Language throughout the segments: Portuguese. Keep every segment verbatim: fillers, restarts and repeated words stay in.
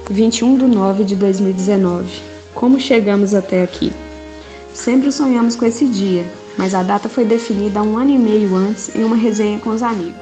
vinte e um de nove de dois mil e dezenove. Como chegamos até aqui? Sempre sonhamos com esse dia, mas a data foi definida há um ano e meio antes em uma resenha com os amigos.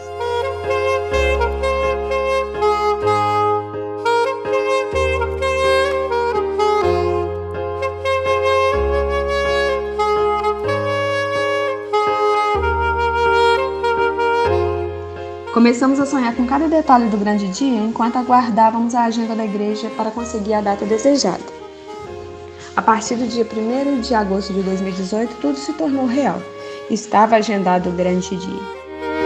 Começamos a sonhar com cada detalhe do grande dia enquanto aguardávamos a agenda da igreja para conseguir a data desejada. A partir do dia primeiro de agosto de dois mil e dezoito, tudo se tornou real. Estava agendado o grande dia.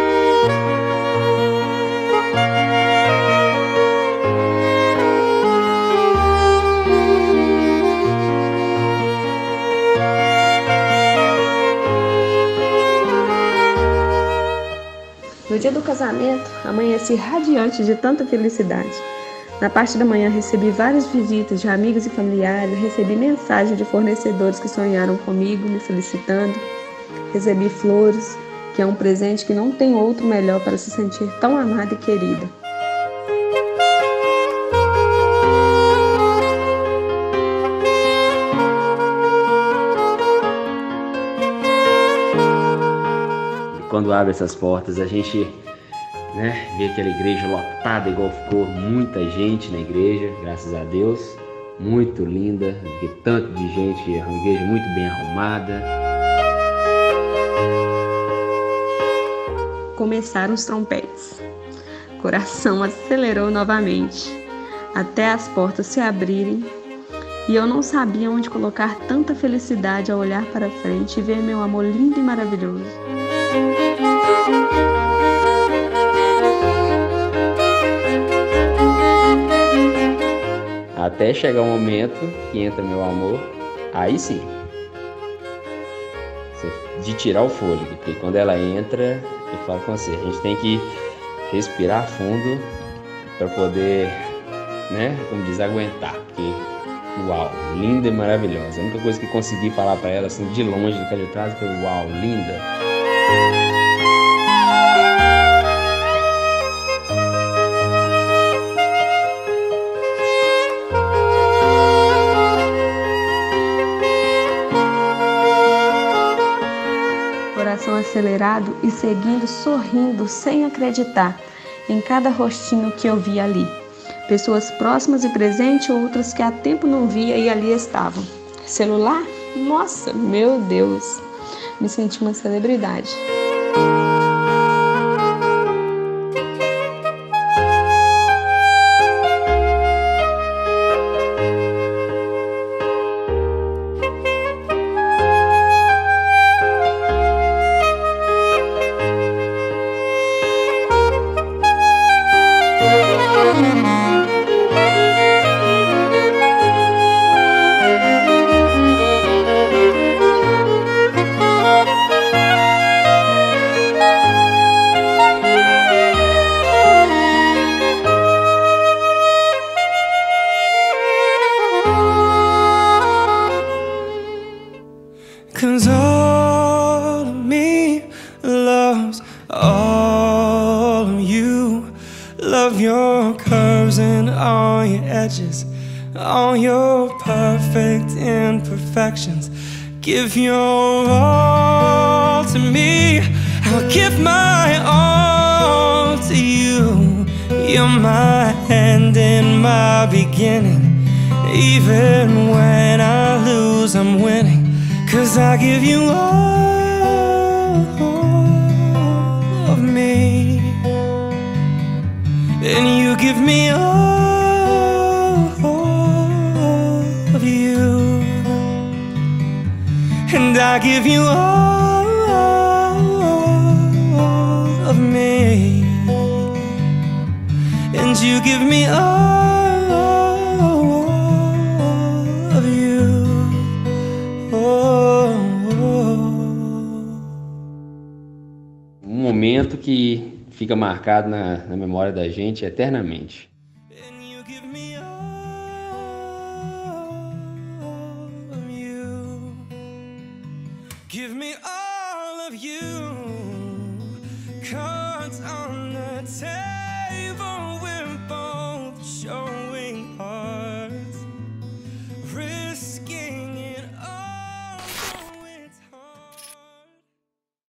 No dia do casamento, amanheci radiante de tanta felicidade. Na parte da manhã recebi várias visitas de amigos e familiares, recebi mensagens de fornecedores que sonharam comigo, me felicitando. Recebi flores, que é um presente que não tem outro melhor para se sentir tão amada e querida. Quando abre essas portas, a gente, né, vê aquela igreja lotada, igual ficou muita gente na igreja, graças a Deus, muito linda, vi tanto de gente, é uma igreja muito bem arrumada. Começaram os trompetes. O coração acelerou novamente, até as portas se abrirem, e eu não sabia onde colocar tanta felicidade ao olhar para frente e ver meu amor lindo e maravilhoso. Até chegar o momento que entra meu amor, aí sim, de tirar o fôlego, porque quando ela entra, eu falo com você, a gente tem que respirar fundo para poder, né, como diz, aguentar, porque uau, linda e maravilhosa. A única coisa que consegui falar para ela, assim, de longe, do que ela traz, foi uau, linda. Coração acelerado e seguindo sorrindo sem acreditar em cada rostinho que eu via ali. Pessoas próximas e presentes, outras que há tempo não via e ali estavam. Celular? Nossa, meu Deus! Me senti uma celebridade. Cause all of me loves all of you. Love your curves and all your edges, all your perfect imperfections. Give your all to me, I'll give my all to you. You're my end and my beginning. Even when I lose, I'm winning. Cause I give you all of me, and you give me all of you, and I give you all of me, and you give me all of you. Um momento que fica marcado na, na memória da gente eternamente. And you give me all of you. Give me all of you. Come